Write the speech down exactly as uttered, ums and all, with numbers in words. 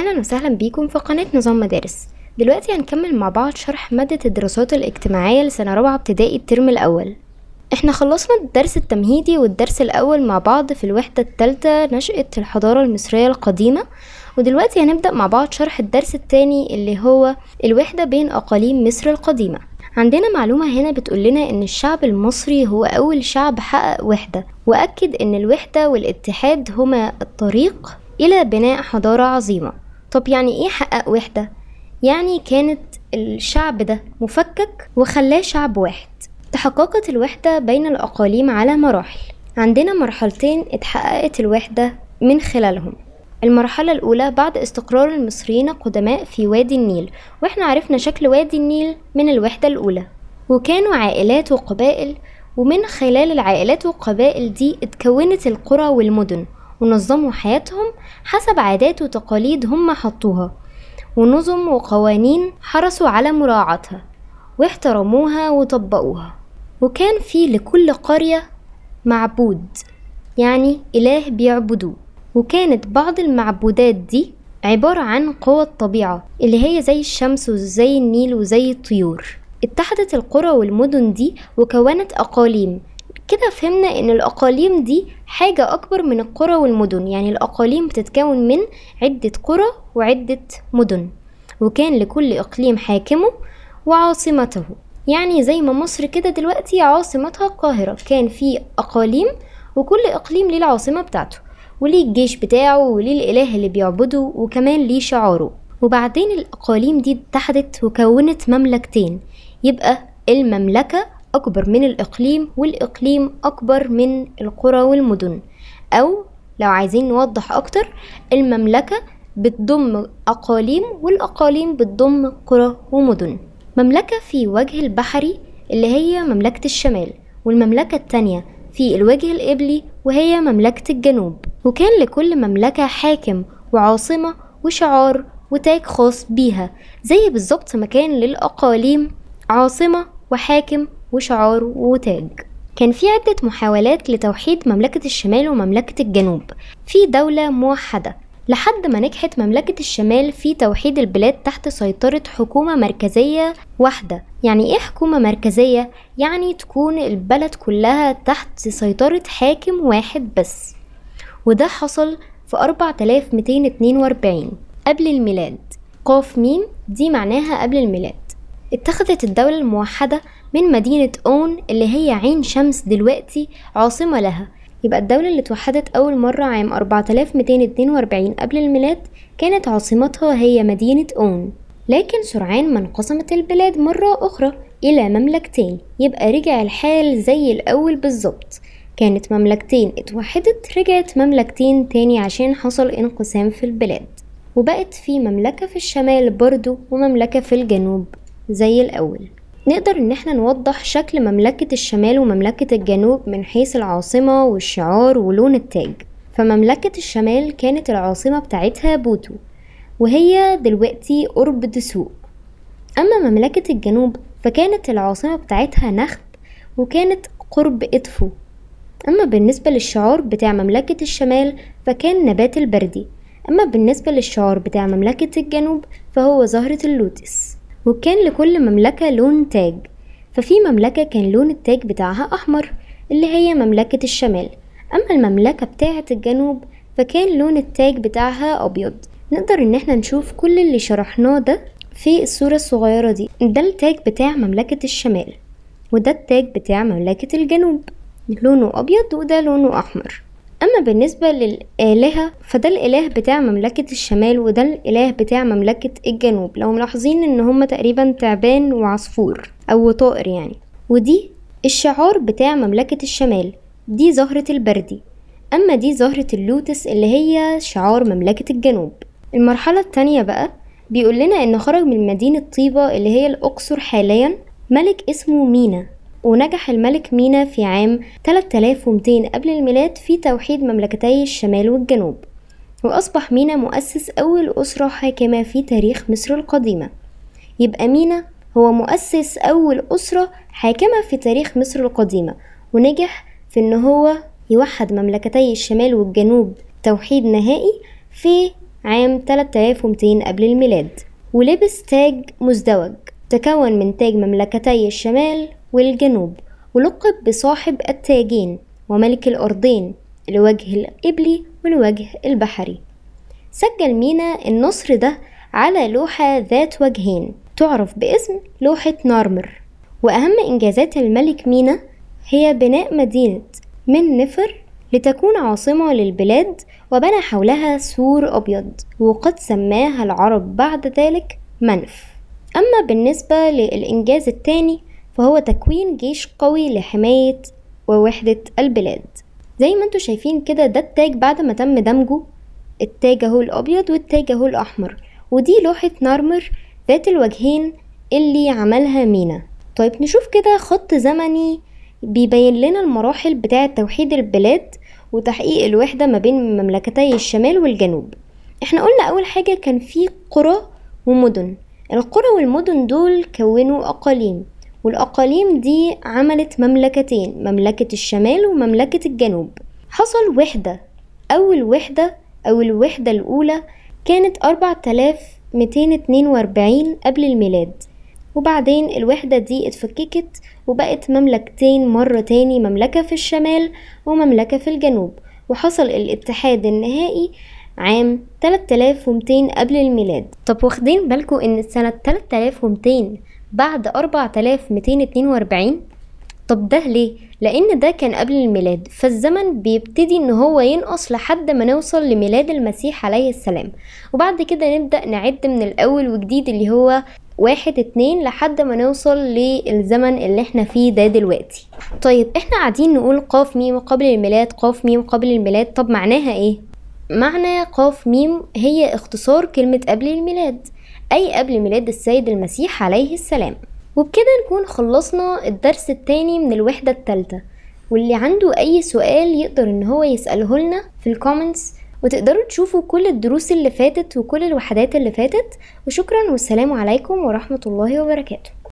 أهلا وسهلا بيكم في قناة نظام مدارس. دلوقتي هنكمل مع بعض شرح مادة الدراسات الاجتماعية لسنة رابعة ابتدائي الترم الأول. احنا خلصنا الدرس التمهيدي والدرس الأول مع بعض في الوحدة الثالثة نشأة الحضارة المصرية القديمة، ودلوقتي هنبدأ مع بعض شرح الدرس الثاني اللي هو الوحدة بين أقاليم مصر القديمة. عندنا معلومة هنا بتقول لنا إن الشعب المصري هو أول شعب حقق وحدة، وأكد إن الوحدة والاتحاد هما الطريق إلى بناء حضارة عظيمة. طب يعني إيه حقق وحدة؟ يعني كانت الشعب ده مفكك وخلاه شعب واحد. تحققت الوحدة بين الأقاليم على مراحل. عندنا مرحلتين اتحققت الوحدة من خلالهم. المرحلة الأولى بعد استقرار المصريين القدماء في وادي النيل، وإحنا عرفنا شكل وادي النيل من الوحدة الأولى، وكانوا عائلات وقبائل، ومن خلال العائلات والقبائل دي اتكونت القرى والمدن، ونظموا حياتهم حسب عادات وتقاليد هم حطوها، ونظم وقوانين حرصوا على مراعاتها واحترموها وطبقوها. وكان في لكل قرية معبود، يعني إله بيعبدوه، وكانت بعض المعبودات دي عبارة عن قوى الطبيعة اللي هي زي الشمس وزي النيل وزي الطيور. اتحدت القرى والمدن دي وكونت أقاليم. كده فهمنا ان الأقاليم دي حاجة أكبر من القرى والمدن، يعني الأقاليم بتتكون من عدة قرى وعدة مدن، وكان لكل إقليم حاكمه وعاصمته. يعني زي ما مصر كده دلوقتي عاصمتها القاهرة، كان في أقاليم وكل إقليم ليه العاصمة بتاعته، وليه الجيش بتاعه، وليه الإله اللي بيعبده، وكمان ليه شعاره. وبعدين الأقاليم دي اتحدت وكونت مملكتين، يبقى المملكة أكبر من الإقليم، والإقليم أكبر من القرى والمدن. أو لو عايزين نوضح أكتر، المملكة بتضم أقاليم، والأقاليم بتضم قرى ومدن. مملكة في وجه البحري اللي هي مملكة الشمال، والمملكة التانية في الوجه القبلي وهي مملكة الجنوب. وكان لكل مملكة حاكم وعاصمة وشعار وتاج خاص بيها، زي بالظبط ما كان للأقاليم عاصمة وحاكم وشعار وتاج. كان في عدة محاولات لتوحيد مملكة الشمال ومملكة الجنوب في دولة موحدة، لحد ما نجحت مملكة الشمال في توحيد البلاد تحت سيطرة حكومة مركزية واحدة. يعني ايه حكومة مركزية؟ يعني تكون البلد كلها تحت سيطرة حاكم واحد بس، وده حصل في أربعة آلاف ومئتين واثنين وأربعين قبل الميلاد. قاف ميم دي معناها قبل الميلاد. اتخذت الدولة الموحدة من مدينة أون اللي هي عين شمس دلوقتي عاصمة لها. يبقى الدولة اللي اتوحدت أول مرة عام أربعة آلاف ومئتين واثنين وأربعين قبل الميلاد كانت عاصمتها هي مدينة أون. لكن سرعان ما انقسمت البلاد مرة أخرى إلى مملكتين، يبقى رجع الحال زي الأول بالظبط. كانت مملكتين اتوحدت، رجعت مملكتين تاني عشان حصل انقسام في البلاد، وبقت في مملكة في الشمال برضو ومملكة في الجنوب زي الأول. نقدر ان احنا نوضح شكل مملكة الشمال ومملكة الجنوب من حيث العاصمة والشعار ولون التاج. فمملكة الشمال كانت العاصمة بتاعتها بوتو، وهي دلوقتي قرب دسوق. اما مملكة الجنوب فكانت العاصمة بتاعتها نخب، وكانت قرب إدفو. اما بالنسبة للشعار بتاع مملكة الشمال فكان نبات البردي، اما بالنسبة للشعار بتاع مملكة الجنوب فهو زهرة اللوتس. وكان لكل مملكة لون تاج، ففي مملكة كان لون التاج بتاعها أحمر اللي هي مملكة الشمال، أما المملكة بتاعة الجنوب فكان لون التاج بتاعها أبيض. نقدر إن احنا نشوف كل اللي شرحناه ده في الصورة الصغيرة دي. ده التاج بتاع مملكة الشمال، وده التاج بتاع مملكة الجنوب، لونه أبيض وده لونه أحمر. أما بالنسبة للآلهة فده الإله بتاع مملكة الشمال، وده الإله بتاع مملكة الجنوب. لو ملاحظين إن هما تقريبا تعبان وعصفور أو طائر يعني. ودي الشعار بتاع مملكة الشمال، دي زهرة البردي، أما دي زهرة اللوتس اللي هي شعار مملكة الجنوب. المرحلة التانية بقى بيقول لنا إن خرج من مدينة طيبة اللي هي الأقصر حاليا ملك اسمه مينا، ونجح الملك مينا في عام ثلاثة آلاف ومئتين قبل الميلاد في توحيد مملكتي الشمال والجنوب، وأصبح مينا مؤسس أول أسرة حاكمة في تاريخ مصر القديمة. يبقى مينا هو مؤسس أول أسرة حاكمة في تاريخ مصر القديمة، ونجح في إن هو يوحد مملكتي الشمال والجنوب توحيد نهائي في عام تلاتة آلاف ومتين قبل الميلاد، ولبس تاج مزدوج تكون من تاج مملكتي الشمال والجنوب، ولقب بصاحب التاجين وملك الأرضين، الوجه القبلي والوجه البحري. سجل مينا النصر ده على لوحة ذات وجهين تعرف باسم لوحة نارمر. وأهم إنجازات الملك مينا هي بناء مدينة من نفر لتكون عاصمة للبلاد، وبنى حولها سور أبيض وقد سماها العرب بعد ذلك منف. أما بالنسبة للإنجاز الثاني فهو تكوين جيش قوي لحماية ووحدة البلاد. زي ما انتوا شايفين كده، ده التاج بعد ما تم دمجه، التاج اهو الأبيض والتاج اهو الأحمر، ودي لوحة نارمر ذات الوجهين اللي عملها مينا. طيب نشوف كده خط زمني بيبين لنا المراحل بتاعة توحيد البلاد وتحقيق الوحدة ما بين مملكتي الشمال والجنوب. احنا قلنا أول حاجة كان في قرى ومدن. القرى والمدن دول كونوا أقاليم، والأقاليم دي عملت مملكتين، مملكة الشمال ومملكة الجنوب. حصل وحدة، أول وحدة أو الوحدة الأولى كانت أربعة آلاف ومتين اتنين وأربعين قبل الميلاد، وبعدين الوحدة دي اتفككت وبقت مملكتين مرة تاني، مملكة في الشمال ومملكة في الجنوب، وحصل الاتحاد النهائي عام تلاتة آلاف ومتين قبل الميلاد. طب واخدين بالكم ان سنة تلاتة آلاف ومتين بعد أربعة آلاف ومتين اتنين وأربعين؟ طب ده ليه؟ لان ده كان قبل الميلاد، فالزمن بيبتدي ان هو ينقص لحد ما نوصل لميلاد المسيح عليه السلام، وبعد كده نبدأ نعد من الاول وجديد اللي هو واحد اتنين لحد ما نوصل للزمن اللي احنا فيه ده دلوقتي. طيب احنا قاعدين نقول قاف ميم قبل الميلاد، قاف ميم قبل الميلاد، طب معناها ايه؟ معنى قاف ميم هي اختصار كلمة قبل الميلاد، اي قبل ميلاد السيد المسيح عليه السلام. وبكده نكون خلصنا الدرس التاني من الوحدة التالتة، واللي عنده اي سؤال يقدر ان هو يسأله لنا في الكومنتس، وتقدروا تشوفوا كل الدروس اللي فاتت وكل الوحدات اللي فاتت. وشكرا والسلام عليكم ورحمة الله وبركاته.